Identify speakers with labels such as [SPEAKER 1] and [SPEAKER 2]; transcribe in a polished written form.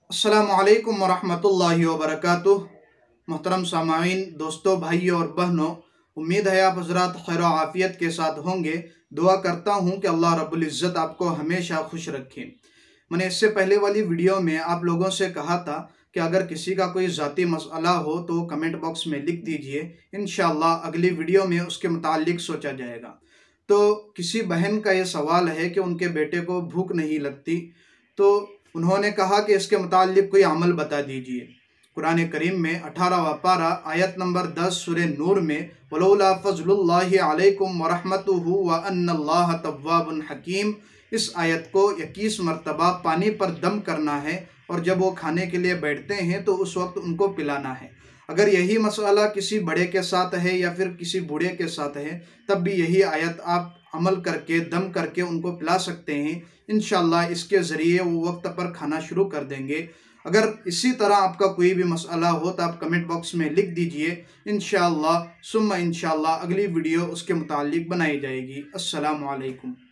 [SPEAKER 1] अस्सलामुअलैकुम वरहमतुल्लाहि वबरकातुह। मोहतरम सामाईन, दोस्तों, भाइयों और बहनों, उम्मीद है आप हजरात खैर आफ़ियत के साथ होंगे। दुआ करता हूँ कि अल्लाह रब्बुल इज़्ज़त आपको हमेशा खुश रखे। मैंने इससे पहले वाली वीडियो में आप लोगों से कहा था कि अगर किसी का कोई ज़ाती मसला हो तो कमेंट बॉक्स में लिख दीजिए, इंशाअल्लाह अगली वीडियो में उसके मुताल्लिक सोचा जाएगा। तो किसी बहन का ये सवाल है कि उनके बेटे को भूख नहीं लगती, तो उन्होंने कहा कि इसके मुताल्लिक कोई अमल बता दीजिए। कुरान करीम में 18वां पारा आयत नंबर 10 सूरह नूर में वलौला फज़लुल्लाहि अलैकुम व रहमतुहु व अन्नल्लाह तव्वाबुन हकीम, इस आयत को 21 मरतबा पानी पर दम करना है और जब वो खाने के लिए बैठते हैं तो उस वक्त उनको पिलाना है। अगर यही मसला किसी बड़े के साथ है या फिर किसी बूढ़े के साथ है, तब भी यही आयत आप अमल करके दम करके उनको पिला सकते हैं। इंशाअल्लाह इसके ज़रिए वो वक्त पर खाना शुरू कर देंगे। अगर इसी तरह आपका कोई भी मसला हो तो आप कमेंट बॉक्स में लिख दीजिए, इंशाअल्लाह सुम्मा इंशाअल्लाह अगली वीडियो उसके मुताल्लिक बनाई जाएगी। अस्सलामु अलैकुम।